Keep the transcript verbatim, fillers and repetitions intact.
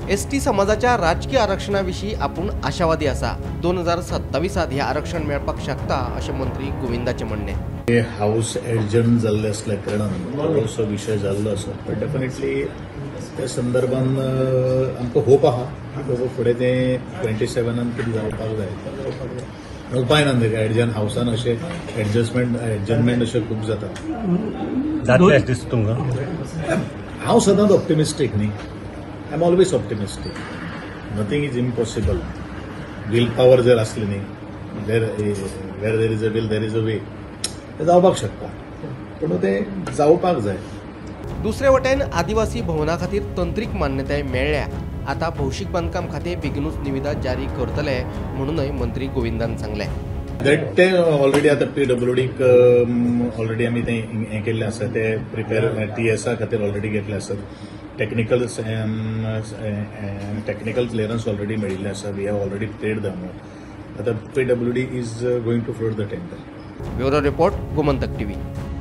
S T समाजाच्या राजकीय आरक्षणाविषयी आपण आशावादी असा दोन हजार सत्तावीसात हे आरक्षण मेळपाक शकता असे मंत्री गोविंदाचे म्हणणे. हाऊस एडजंट जाल्ले असल्या कारणान असो विषय जाल्लो आसा बट डेफिनेटली त्या संदर्भान आमकां होप आहा की बाबा फुडें ते ट्वेंटी सेवनान कितें जावपाक जाय. उपाय ना एडजंट हाऊसान अशें एडजस्टमेंट एडजस्टमेंट अशें खूब जाता. जातलें अशें दिसता तुमकां? हांव सदांच ऑप्टिमिस्टीक न्ही. I am always optimistic. Nothing is impossible. Will power जर असली न्ही there where there is a will there is a way ते जावपाक शकता पूण ते जावपाक जाय. दुसरे वटेन आदिवासी भवना खातीर तंत्रीक मान्यताय मेळ्ळ्या. आता भौशीक बांदकाम खाते बेगीनूच निविदा जारी करतले म्हणूनय मंत्री गोविंदान सांगले. दॅट ते ऑलरेडी आता पीडब्ल्यूडीक ऑलरेडी आमी ते हें केल्लें आसा ते प्रिपेर टी एसा खातीर ऑलरेडी घेतले आसात. टेक्निकल टेक्निकल क्लियरन्स ऑलरेडी मेळिल्ले आसा. We have already paid the amount. आता PWD is going to float the tender. Bureau report Gomantak TV.